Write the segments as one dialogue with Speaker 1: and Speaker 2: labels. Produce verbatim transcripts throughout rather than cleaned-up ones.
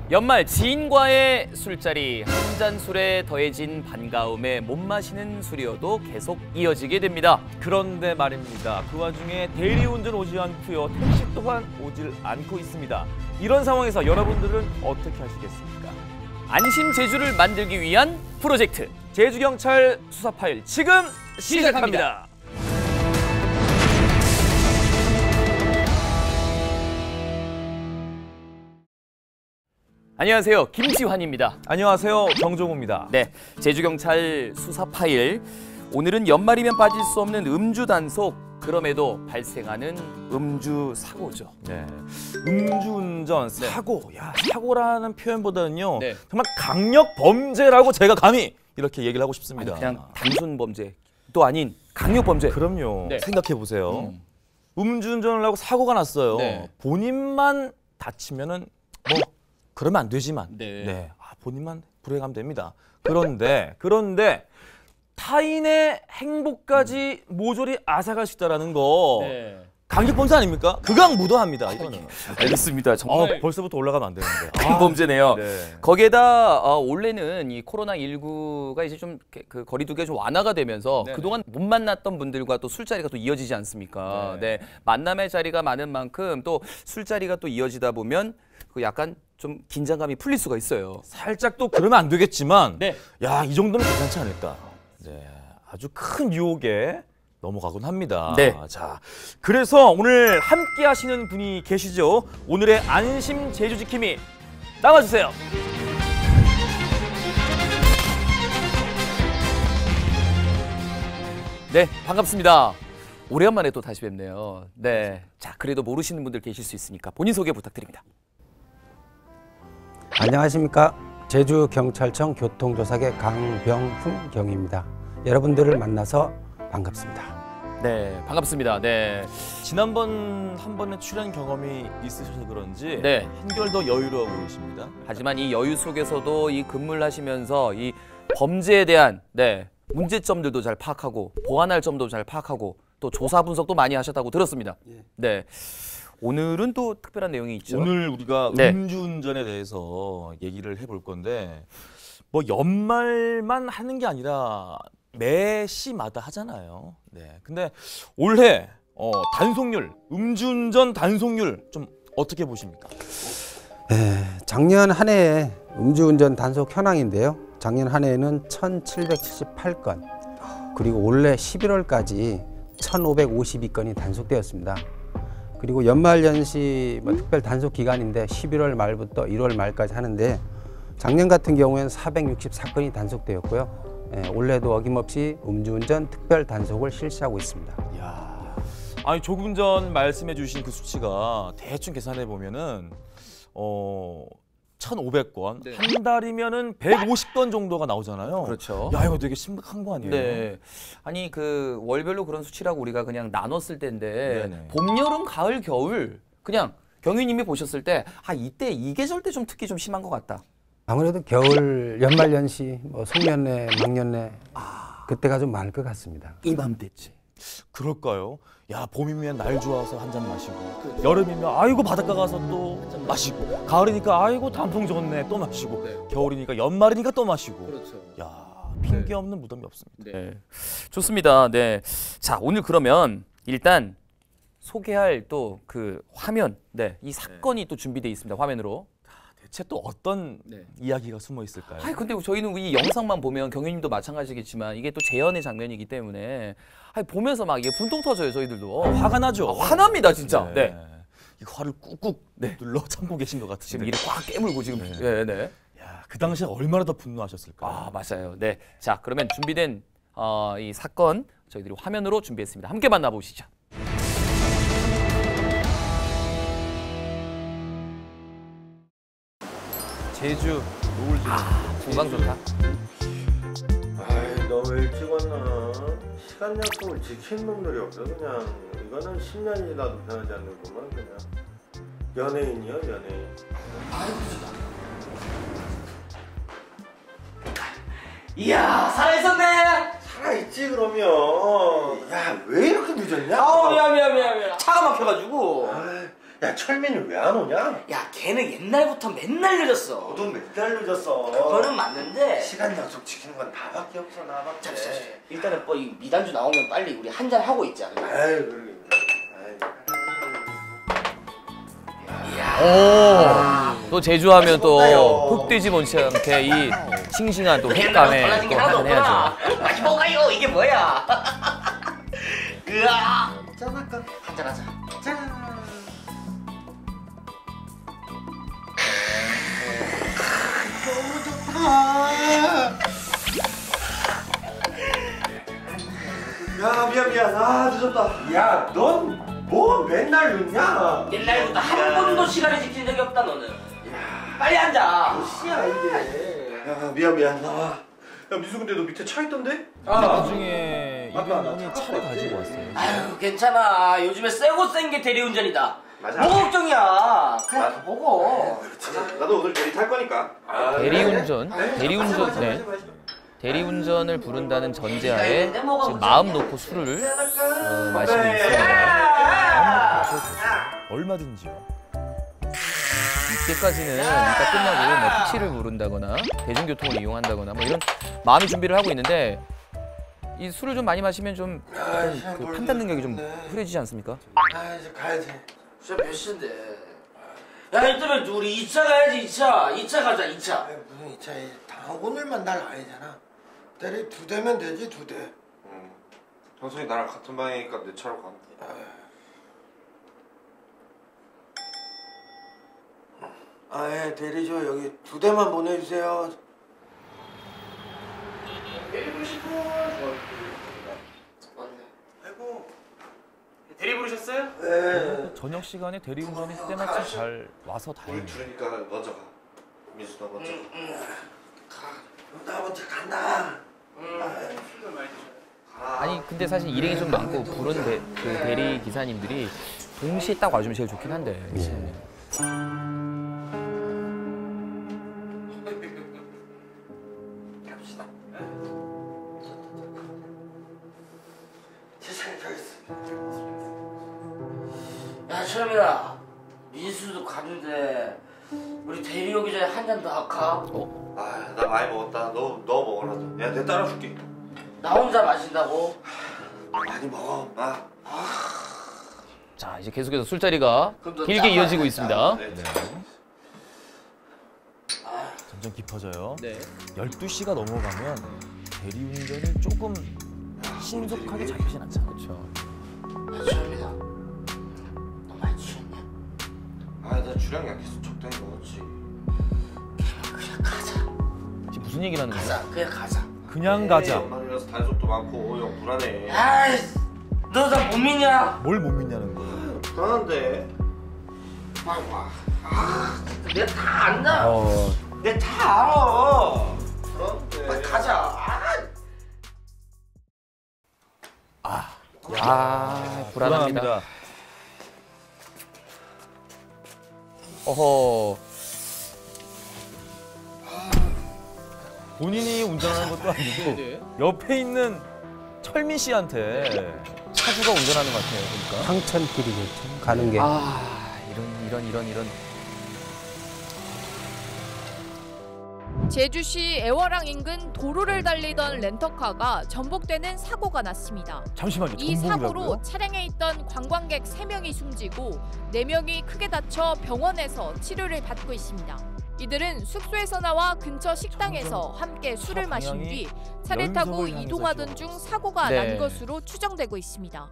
Speaker 1: 연말 지인과의 술자리, 한 잔 술에 더해진 반가움에 못 마시는 술이어도 계속 이어지게 됩니다.
Speaker 2: 그런데 말입니다. 그 와중에 대리운전 오지 않고요. 택시 또한 오질 않고 있습니다. 이런 상황에서 여러분들은 어떻게 하시겠습니까?
Speaker 1: 안심 제주를 만들기 위한 프로젝트
Speaker 2: 제주경찰 수사 파일 지금
Speaker 1: 시작합니다.
Speaker 2: 시작합니다.
Speaker 1: 안녕하세요, 김지환입니다.
Speaker 2: 안녕하세요, 정종우입니다.
Speaker 1: 네, 제주경찰 수사 파일. 오늘은 연말이면 빠질 수 없는 음주 단속, 그럼에도 발생하는 음주 사고죠.
Speaker 2: 네, 음주운전 사고. 네. 야, 사고라는 표현보다는요, 네. 정말 강력 범죄라고 제가 감히 이렇게 얘기를 하고 싶습니다.
Speaker 1: 아니, 그냥 단순 범죄도 아닌 강력 범죄.
Speaker 2: 그럼요. 네. 생각해 보세요. 음. 음주운전을 하고 사고가 났어요. 네. 본인만 다치면은 뭐 그러면 안 되지만, 네, 네. 아, 본인만 불행하면 됩니다. 그런데 그런데 타인의 행복까지 모조리 앗아갈 수 있다라는 거, 네. 강력범죄 아닙니까? 극악무도합니다. 이거는.
Speaker 1: 알겠습니다. 정말
Speaker 2: 어, 벌써부터 올라가면 안 되는데.
Speaker 1: 큰 범죄네요.
Speaker 2: 네.
Speaker 1: 거기에다 어, 원래는 이 코로나 십구가 이제 좀 그 거리두기가 좀 완화가 되면서 네네. 그동안 못 만났던 분들과 또 술자리가 또 이어지지 않습니까? 네. 네. 만남의 자리가 많은 만큼 또 술자리가 또 이어지다 보면 그 약간 좀 긴장감이 풀릴 수가 있어요.
Speaker 2: 살짝 또 그러면 안 되겠지만,
Speaker 1: 네.
Speaker 2: 야, 이 정도는 괜찮지 않을까? 네, 아주 큰 유혹에 넘어가곤 합니다.
Speaker 1: 네.
Speaker 2: 자, 그래서 오늘 함께 하시는 분이 계시죠. 오늘의 안심 제주 지킴이 나와주세요.
Speaker 1: 네, 반갑습니다. 오래간만에 또 다시 뵙네요. 네, 자, 그래도 모르시는 분들 계실 수 있으니까 본인 소개 부탁드립니다.
Speaker 3: 안녕하십니까. 제주경찰청 교통조사계 강병훈 경입니다. 여러분들을 만나서 반갑습니다.
Speaker 1: 네, 반갑습니다. 네,
Speaker 2: 지난번 한 번에 출연 경험이 있으셔서 그런지
Speaker 1: 네.
Speaker 2: 한결 더 여유로워 보이십니다.
Speaker 1: 하지만 이 여유 속에서도 이 근무를 하시면서 이 범죄에 대한 네, 문제점들도 잘 파악하고 보완할 점도 잘 파악하고 또 조사 분석도 많이 하셨다고 들었습니다. 예. 네, 오늘은 또 특별한 내용이 있죠.
Speaker 2: 오늘 우리가
Speaker 1: 네.
Speaker 2: 음주운전에 대해서 얘기를 해볼 건데, 뭐 연말만 하는 게 아니라 매 시마다 하잖아요. 네. 근데 올해 어, 단속률, 음주운전 단속률 좀 어떻게 보십니까?
Speaker 3: 네, 작년 한 해의 음주운전 단속 현황인데요. 작년 한 해에는 천칠백칠십팔 건, 그리고 올해 십일월까지 천오백오십이 건이 단속되었습니다. 그리고 연말연시 뭐 특별 단속 기간인데 십일월 말부터 일월 말까지 하는데, 작년 같은 경우에는 사백육십사 건이 단속되었고요. 예, 올해도 어김없이 음주운전 특별 단속을 실시하고 있습니다.
Speaker 2: 이야, 아니 조금 전 말씀해 주신 그 수치가 대충 계산해 보면은 어, 천오백 건, 네. 한 달이면은 백오십 건 정도가 나오잖아요.
Speaker 1: 그렇죠.
Speaker 2: 야, 이거 되게 심각한 거 아니에요?
Speaker 1: 네. 아니 그 월별로 그런 수치라고 우리가 그냥 나눴을 때인데,
Speaker 2: 네네.
Speaker 1: 봄, 여름, 가을, 겨울 그냥 경위님이 보셨을 때 아, 이때 이 계절 때 좀 특히 좀 심한 것 같다.
Speaker 3: 아무래도 겨울, 연말연시, 뭐 송년회, 막년회, 아, 그때가 좀 많을 것 같습니다.
Speaker 1: 이맘때쯤.
Speaker 2: 그럴까요? 야, 봄이면 날 좋아서 한 잔 마시고, 그렇죠. 여름이면 아이고 바닷가 가서 또 한 잔 마시고, 가을이니까 아이고 단풍 좋네 또 마시고, 네. 겨울이니까 연말이니까 또 마시고.
Speaker 1: 그렇죠.
Speaker 2: 야, 핑계 없는 무덤이 없습니다.
Speaker 1: 네. 좋습니다. 네. 자, 오늘 그러면 일단 소개할 또 그 화면, 네, 이 사건이 네. 또 준비되어 있습니다. 화면으로.
Speaker 2: 대체 또 어떤 네. 이야기가 숨어 있을까요?
Speaker 1: 아니, 근데 저희는 이 영상만 보면 경위님도 마찬가지겠지만 이게 또 재연의 장면이기 때문에 아니, 보면서 막 이게 분통 터져요. 저희들도
Speaker 2: 아, 화가 나죠.
Speaker 1: 아, 화납니다 진짜. 네.
Speaker 2: 네. 이 화를 꾹꾹 네. 눌러 참고 계신 것 같으시네.
Speaker 1: 지금 이를 꽉 깨물고 지금. 네, 네. 네.
Speaker 2: 야, 그 당시에 얼마나 더 분노하셨을까요?
Speaker 1: 아, 맞아요. 네. 자, 그러면 준비된 어, 이 사건 저희들이 화면으로 준비했습니다. 함께 만나보시죠.
Speaker 2: 제주 노을 지는.
Speaker 1: 아, 풍광 좋다.
Speaker 4: 아이, 너무 일찍 왔나? 시간 약속을 지키는 놈들이 없어. 그냥 이거는 십 년이 지나도 변하지 않는구만. 그냥 연예인이요, 연예인.
Speaker 1: 아이고, 이야, 살아있었네.
Speaker 4: 살아있지 그러면. 야, 왜 이렇게 늦었냐?
Speaker 1: 아우, 미안 미안 미안 미안. 차가 막혀가지고.
Speaker 4: 아이, 야 철민이 왜 안 오냐?
Speaker 5: 야 걔는 옛날부터 맨날 늦었어.
Speaker 4: 너도 맨날 늦었어.
Speaker 5: 그거는 맞는데
Speaker 4: 시간 약속 지키는 건 나밖에 없어 나밖에.
Speaker 5: 잠시 잠시 일단은 뭐 이 미단주 나오면 빨리 우리 한잔 하고 있자.
Speaker 4: 아이 그래.
Speaker 1: 오, 또 제주하면 또
Speaker 4: 맛있겠다요.
Speaker 1: 흑돼지 못지않게 이 싱싱한 또 횟감에 또 한잔 해야죠.
Speaker 5: 맛이 뭐가요? 이게 뭐야? 으아!
Speaker 4: 짠할까?
Speaker 5: 한잔하자.
Speaker 4: 짠. 너무 좋다. 야 미안 미안 아 늦었다. 야 넌 뭐 맨날 늦냐?
Speaker 5: 옛날부터 한 번도 시간을 지킨 적이 없다 너는. 빨리 앉아.
Speaker 4: 몇 시야 이게? 야 미안 미안 나와. 야 미수 근데 너 밑에 차 있던데?
Speaker 2: 아, 나중에
Speaker 4: 아빠,
Speaker 2: 이분이
Speaker 4: 나
Speaker 2: 차를
Speaker 4: 차가
Speaker 2: 가지고
Speaker 4: 없지.
Speaker 2: 왔어요.
Speaker 5: 아유 괜찮아. 요즘에 세고 센 게 대리운전이다.
Speaker 4: 맞아.
Speaker 5: 뭐가 걱정이야. 그냥
Speaker 4: 맞아.
Speaker 5: 보고.
Speaker 4: 나도 오늘 대리 탈 거니까.
Speaker 1: 대리운전, 대리운전, 네. 대리운전을 부른다는 전제하에 지금 마음 놓고 술을 어, 마시고 있습니다.
Speaker 2: 얼마든지요.
Speaker 1: 이때까지는 이따 끝나고 뭐 택시를 부른다거나 대중교통을 이용한다거나 뭐 이런 마음의 준비를 하고 있는데 이 술을 좀 많이 마시면 좀 약간 그 판단 능력이 좀 흐려지지 않습니까?
Speaker 4: 아 이제 가야지.
Speaker 5: 진짜 몇 시인데. 야 이따면 우리 이 차 가야지. 이 차. 이 차 가자. 이 차.
Speaker 4: 아니, 무슨 이 차에 다 오늘만 날 아니잖아. 대리 두 대면 되지 두 대.
Speaker 6: 응. 형선이 나랑 같은 방이니까 내 차로 가면 돼.
Speaker 4: 아예 대리 저 여기 두 대만 보내주세요.
Speaker 5: 대리 부르시고.
Speaker 4: 아이고.
Speaker 5: 대리 부르셨어요?
Speaker 4: 네.
Speaker 2: 저녁 시간에 대리운전이 때마침 잘 와서
Speaker 6: 우리
Speaker 2: 다행이에요.
Speaker 6: 둘이니까 먼저 가. 민수 너 먼저 가.
Speaker 4: 나 먼저 간다.
Speaker 1: 아니 근데 사실 일행이 좀 많고 부른 대, 그 대리 기사님들이 동시에 딱 와주면 제일 좋긴 한데.
Speaker 4: 갑시다. 세상에 가겠습니다.
Speaker 5: 야 철민아. 민수도 가는데 우리 대리 오기 전에 한 잔 더 할까?
Speaker 6: 아, 나 많이 먹었다. 너, 너 먹어라. 너. 야, 내가 따라줄게.
Speaker 5: 나 혼자 마신다고?
Speaker 6: 많이 먹어. 아.
Speaker 1: 자 이제 계속해서 술자리가
Speaker 5: 그럼 너
Speaker 1: 길게
Speaker 5: 짠
Speaker 1: 이어지고
Speaker 5: 마시자.
Speaker 1: 있습니다.
Speaker 6: 네.
Speaker 2: 점점 깊어져요.
Speaker 1: 네.
Speaker 2: 열두 시가 넘어가면 대리운전이 조금 신속하게 잡히진 않잖아요.
Speaker 1: 그렇죠.
Speaker 5: 야 철민아. 너 많이 취했냐?
Speaker 6: 아, 나 주량 약해서 적당히 먹었지.
Speaker 5: 그냥 가자.
Speaker 1: 지금 무슨 얘기를 하는 거야?
Speaker 5: 가자. 그냥 가자.
Speaker 2: 그냥 가자.
Speaker 6: 엄마이라서 단속도 많고 형 불안해.
Speaker 5: 아이, 너 나 못 믿냐?
Speaker 2: 뭘 못 믿냐는 거예요.
Speaker 6: 불안한데.
Speaker 5: 빨리 와. 아, 내가 다 안다.
Speaker 1: 어,
Speaker 5: 내가 다 알아.
Speaker 6: 불안한데.
Speaker 5: 빨리 가자. 아,
Speaker 1: 아 불안합니다.
Speaker 2: 불안합니다.
Speaker 1: 어허.
Speaker 2: 본인이 운전하는 것도 아니고 옆에 있는 철민 씨한테
Speaker 1: 차주가 운전하는 것 같아요. 그러니까.
Speaker 3: 황천길이겠죠. 가는 게.
Speaker 1: 아 이런 이런 이런 이런.
Speaker 7: 제주시 애월항 인근 도로를 달리던 렌터카가 전복되는 사고가 났습니다.
Speaker 2: 잠시만요.
Speaker 7: 이
Speaker 2: 전복이라고요?
Speaker 7: 사고로 차량에 있던 관광객 세 명이 숨지고 네 명이 크게 다쳐 병원에서 치료를 받고 있습니다. 이들은 숙소에서 나와 근처 식당에서 함께 술을 마신 뒤 차를 타고
Speaker 2: 연석을 향해서
Speaker 7: 이동하던 중 사고가
Speaker 1: 네.
Speaker 7: 난 것으로 추정되고 있습니다.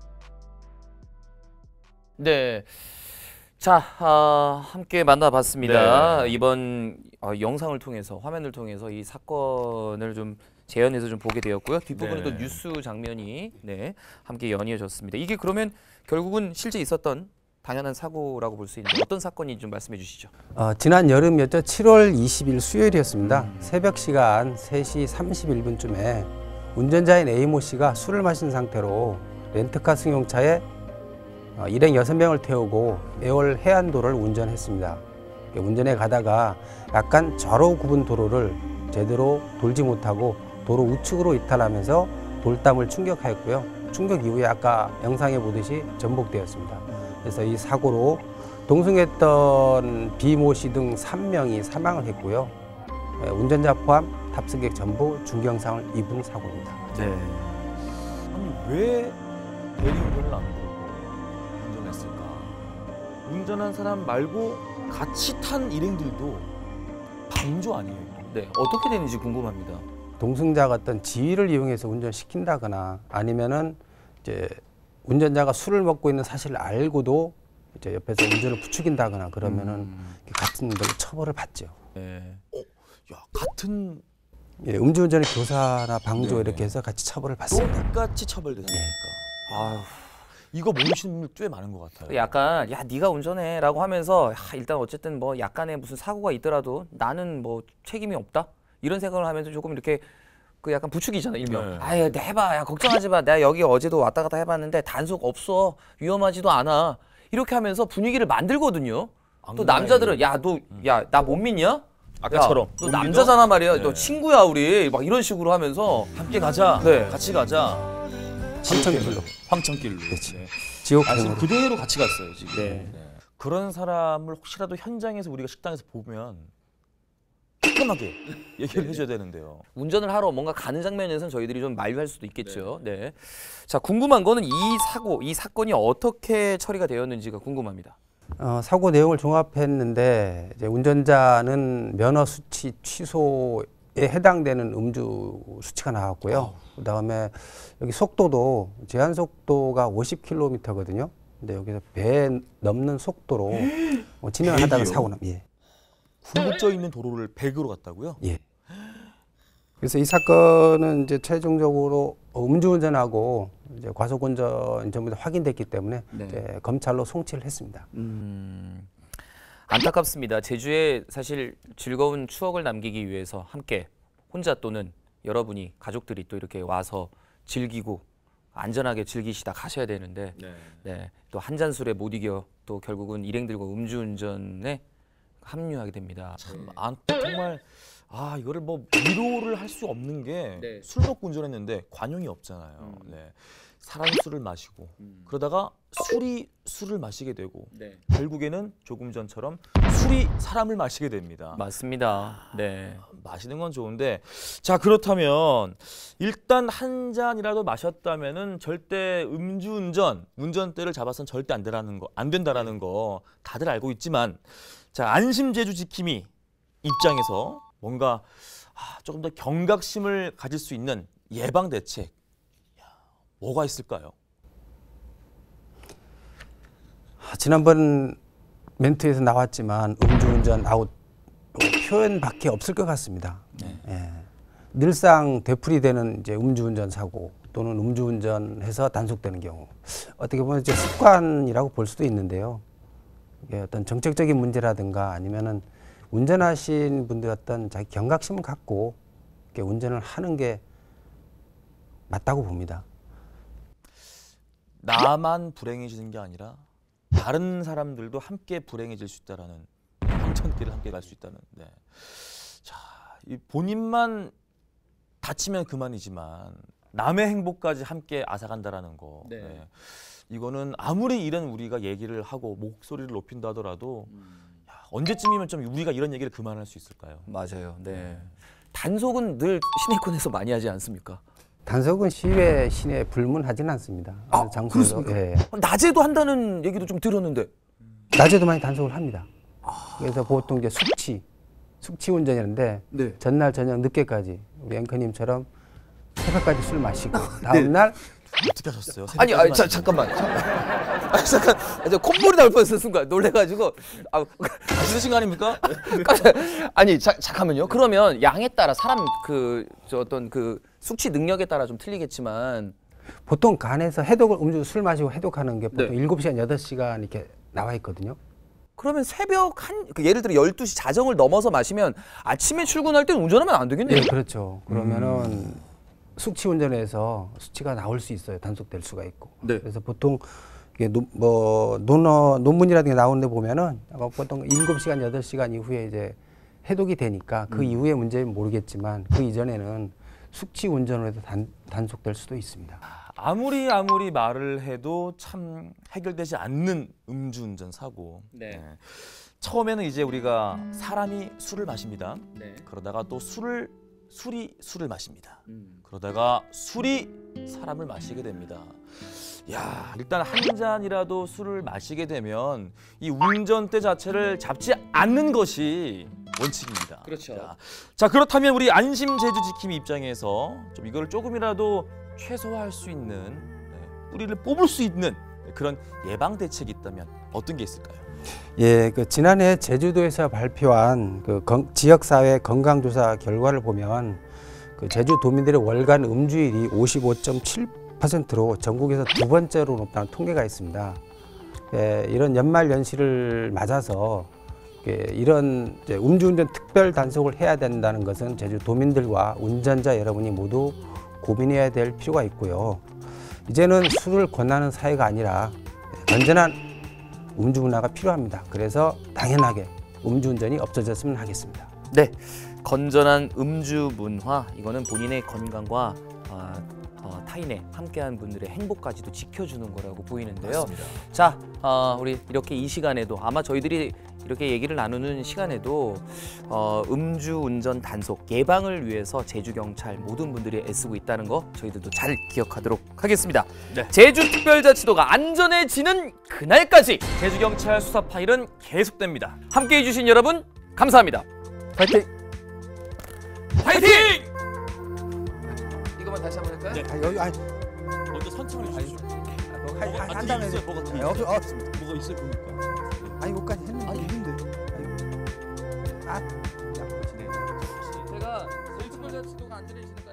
Speaker 1: 네. 자, 아, 함께 만나봤습니다.
Speaker 2: 네.
Speaker 1: 이번 어, 영상을 통해서, 화면을 통해서 이 사건을 좀 재현해서 좀 보게 되었고요. 뒷부분은
Speaker 2: 네.
Speaker 1: 또 뉴스 장면이 네, 함께 연이어졌습니다. 이게 그러면 결국은 실제 있었던 당연한 사고라고 볼 수 있는데 어떤 사건인지 좀 말씀해 주시죠.
Speaker 3: 어, 지난 여름이었죠. 칠월 이십일 수요일이었습니다. 새벽 시간 세 시 삼십일 분쯤에 운전자인 A모 씨가 술을 마신 상태로 렌트카 승용차에 어, 일행 여섯 명을 태우고 애월 해안도로를 운전했습니다. 운전해 가다가 약간 좌로 굽은 도로를 제대로 돌지 못하고 도로 우측으로 이탈하면서 돌담을 충격하였고요. 충격 이후에 아까 영상에 보듯이 전복되었습니다. 그래서 이 사고로 동승했던 비모 씨 등 삼 명이 사망을 했고요. 예, 운전자 포함 탑승객 전부 중경상을 입은 사고입니다.
Speaker 2: 네. 아니 왜 대리운전을 안 부르고 운전했을까? 운전한 사람 말고 같이 탄 일행들도 방조 아니에요?
Speaker 1: 네, 어떻게 되는지 궁금합니다.
Speaker 3: 동승자가 어떤 지위를 이용해서 운전시킨다거나 아니면은 이제 운전자가 술을 먹고 있는 사실을 알고도 이제 옆에서 운전을 부추긴다거나 그러면은
Speaker 1: 음.
Speaker 3: 같은 걸로 처벌을 받죠.
Speaker 1: 네.
Speaker 2: 어, 야 같은
Speaker 3: 예, 음주운전의 교사나 방조
Speaker 2: 네네.
Speaker 3: 이렇게 해서 같이 처벌을 받습니다.
Speaker 2: 똑같이 처벌되니까. 아 이거 모르시는 분들 꽤 많은 것 같아요.
Speaker 1: 약간 야 네가 운전해라고 하면서 야, 일단 어쨌든 뭐 약간의 무슨 사고가 있더라도 나는 뭐 책임이 없다 이런 생각을 하면서 조금 이렇게 그 약간 부추기잖아 일명.
Speaker 2: 네.
Speaker 1: 아유 내 해봐, 야 걱정하지 마. 내가 여기 어제도 왔다 갔다 해봤는데 단속 없어, 위험하지도 않아. 이렇게 하면서 분위기를 만들거든요. 또 남자들은 야 너 야 나 못 믿냐?
Speaker 2: 아까처럼.
Speaker 1: 야, 너 남자잖아 말이야.
Speaker 2: 네.
Speaker 1: 너 친구야 우리 막 이런 식으로 하면서
Speaker 2: 함께 가자.
Speaker 1: 네.
Speaker 2: 같이 가자.
Speaker 3: 황천길로.
Speaker 2: 황천길로.
Speaker 3: 그렇지.
Speaker 2: 네.
Speaker 3: 지옥
Speaker 2: 아, 지금
Speaker 3: 행으로.
Speaker 2: 그대로 같이 갔어요 지금.
Speaker 1: 네.
Speaker 2: 네. 그런 사람을 혹시라도 현장에서 우리가 식당에서 보면 깔끔하게 얘기를 해줘야 되는데요.
Speaker 1: 운전을 하러 뭔가 가는 장면에서는 저희들이 좀 만류할 수도 있겠죠. 네. 네. 자 궁금한 거는 이 사고, 이 사건이 어떻게 처리가 되었는지가 궁금합니다.
Speaker 3: 어, 사고 내용을 종합했는데 이제 운전자는 면허 수치 취소에 해당되는 음주 수치가 나왔고요. 그다음에 여기 속도도 제한 속도가 오십 킬로미터거든요. 근데 여기서 배 넘는 속도로 어, 진행을 하다가 사고 납니다. 예.
Speaker 2: 굴곡져 있는 도로를 백으로 갔다고요?
Speaker 3: 예. 그래서 이 사건은 이제 최종적으로 음주운전하고 이제 과속운전 전부 다 확인됐기 때문에
Speaker 1: 네.
Speaker 3: 이제 검찰로 송치를 했습니다.
Speaker 1: 음, 안타깝습니다. 제주에 사실 즐거운 추억을 남기기 위해서 함께 혼자 또는 여러분이 가족들이 또 이렇게 와서 즐기고 안전하게 즐기시다 가셔야 되는데
Speaker 2: 네.
Speaker 1: 네, 또 한 잔 술에 못 이겨 또 결국은 일행들과 음주운전에 합류하게 됩니다.
Speaker 2: 참 안, 정말 아 이거를 뭐 위로를 할 수 없는 게 술
Speaker 1: 네.
Speaker 2: 먹고 운전했는데 관용이 없잖아요.
Speaker 1: 음.
Speaker 2: 네. 사람 술을 마시고
Speaker 1: 음.
Speaker 2: 그러다가 술이 술을 마시게 되고
Speaker 1: 네.
Speaker 2: 결국에는 조금 전처럼 술이 사람을 마시게 됩니다.
Speaker 1: 맞습니다. 네.
Speaker 2: 마시는 건 좋은데 자 그렇다면 일단 한 잔이라도 마셨다면은 절대 음주운전 운전대를 잡아서는 절대 안 되라는 거 안 된다라는 거 다들 알고 있지만 자 안심제주 지킴이 입장에서 뭔가 아, 조금 더 경각심을 가질 수 있는 예방 대책 야, 뭐가 있을까요?
Speaker 3: 아, 지난번 멘트에서 나왔지만 음주운전 아웃 표현밖에 없을 것 같습니다.
Speaker 2: 네.
Speaker 3: 예. 늘상 되풀이되는 이제 음주운전 사고 또는 음주운전해서 단속되는 경우 어떻게 보면 이제 습관이라고 볼 수도 있는데요. 이게 어떤 정책적인 문제라든가 아니면은 운전하신 분들 어떤 자기 경각심을 갖고 이렇게 운전을 하는 게 맞다고 봅니다.
Speaker 2: 나만 불행해지는 게 아니라 다른 사람들도 함께 불행해질 수 있다라는 황천길을 함께 갈 수 있다는. 네. 자, 이 본인만 다치면 그만이지만 남의 행복까지 함께 앗아간다라는 거.
Speaker 1: 네.
Speaker 2: 네. 이거는 아무리 이런 우리가 얘기를 하고 목소리를 높인다 하더라도 야, 언제쯤이면 좀 우리가 이런 얘기를 그만할 수 있을까요?
Speaker 1: 맞아요. 네. 단속은 늘 시내권에서 많이 하지 않습니까?
Speaker 3: 단속은 시외 시내에 불문하지는 않습니다.
Speaker 1: 아,
Speaker 3: 어느 장소에서 예.
Speaker 1: 낮에도 한다는 얘기도 좀 들었는데.
Speaker 3: 낮에도 많이 단속을 합니다. 그래서 보통 이제 숙취, 숙취 운전이라는데
Speaker 1: 네.
Speaker 3: 전날 저녁 늦게까지 우리 앵커님처럼 새벽까지 술 마시고 다음 날
Speaker 2: 어떻게 하셨어요?
Speaker 1: 아니, 아니 자, 잠깐만. 아, 잠깐. 저 콧물이 나올 뻔했어 순간 놀래가지고. 아,
Speaker 2: 드신 거 아닙니까?
Speaker 1: 아니 자, 잠깐만요. 그러면 양에 따라 사람 그 저 어떤 그 숙취 능력에 따라 좀 틀리겠지만
Speaker 3: 보통 간에서 해독을 음주 술 마시고 해독하는 게 보통
Speaker 1: 네.
Speaker 3: 일곱 시간, 여덟 시간 이렇게 나와 있거든요.
Speaker 1: 그러면 새벽 한 그 예를 들어 열두 시 자정을 넘어서 마시면 아침에 출근할 때는 운전하면 안 되겠네요.
Speaker 3: 네, 그렇죠. 그러면은 숙취 운전에서 수치가 나올 수 있어요. 단속될 수가 있고.
Speaker 1: 네.
Speaker 3: 그래서 보통 이게 노, 뭐 논어 논문이라든가 나오는데 보면은 아마 보통 일곱 시간, 여덟 시간 이후에 이제 해독이 되니까 그
Speaker 1: 음.
Speaker 3: 이후의 문제는 모르겠지만 그 이전에는 숙취 운전으로 해서 단, 단속될 수도 있습니다.
Speaker 2: 아무리 아무리 말을 해도 참 해결되지 않는 음주운전 사고.
Speaker 1: 네.
Speaker 2: 네. 처음에는 이제 우리가 사람이 술을 마십니다.
Speaker 1: 네.
Speaker 2: 그러다가 또 술을 술이 술을 마십니다.
Speaker 1: 음.
Speaker 2: 그러다가 술이 사람을 마시게 됩니다. 야, 일단 한 잔이라도 술을 마시게 되면 이 운전대 자체를 잡지 않는 것이 원칙입니다.
Speaker 1: 그렇죠.
Speaker 2: 자, 자 그렇다면 우리 안심 제주 지킴 입장에서 좀 이거를 조금이라도 최소화할 수 있는, 네, 뿌리를 뽑을 수 있는 그런 예방 대책이 있다면 어떤 게 있을까요?
Speaker 3: 예, 그 지난해 제주도에서 발표한 그 지역사회 건강조사 결과를 보면 그 제주 도민들의 월간 음주율이 오십오 점 칠 퍼센트로 전국에서 두 번째로 높다는 통계가 있습니다. 예, 이런 연말 연시를 맞아서 예, 이런 이제 음주운전 특별 단속을 해야 된다는 것은 제주 도민들과 운전자 여러분이 모두 고민해야 될 필요가 있고요. 이제는 술을 권하는 사회가 아니라 건전한 음주 문화가 필요합니다. 그래서 당연하게 음주운전이 없어졌으면 하겠습니다.
Speaker 1: 네, 건전한 음주 문화, 이거는 본인의 건강과 어, 어, 타인의 함께한 분들의 행복까지도 지켜주는 거라고 보이는데요.
Speaker 2: 맞습니다.
Speaker 1: 자, 어, 우리 이렇게 이 시간에도 아마 저희들이 이렇게 얘기를 나누는 시간에도 어, 음주운전 단속 예방을 위해서 제주경찰 모든 분들이 애쓰고 있다는 거 저희들도 잘 기억하도록 하겠습니다.
Speaker 2: 네.
Speaker 1: 제주특별자치도가 안전해지는 그날까지 제주경찰 수사 파일은 계속됩니다. 함께해 주신 여러분 감사합니다.
Speaker 3: 파이팅!
Speaker 1: 파이팅! 이거만 다시 한번 할까요?
Speaker 2: 네.
Speaker 3: 아, 여기 아니,
Speaker 2: 먼저 선창을 해주시죠.
Speaker 3: 한, 한, 한 다음에
Speaker 2: 있어요, 뭐가
Speaker 3: 네, 없, 없습니다.
Speaker 2: 뭐가 있어요, 보니까.
Speaker 3: 아니, 여기까지 했는데.
Speaker 2: 아니, 있는데.
Speaker 3: 아이고. 아, 야,
Speaker 1: 제가 제주특별자치도가 안전해지는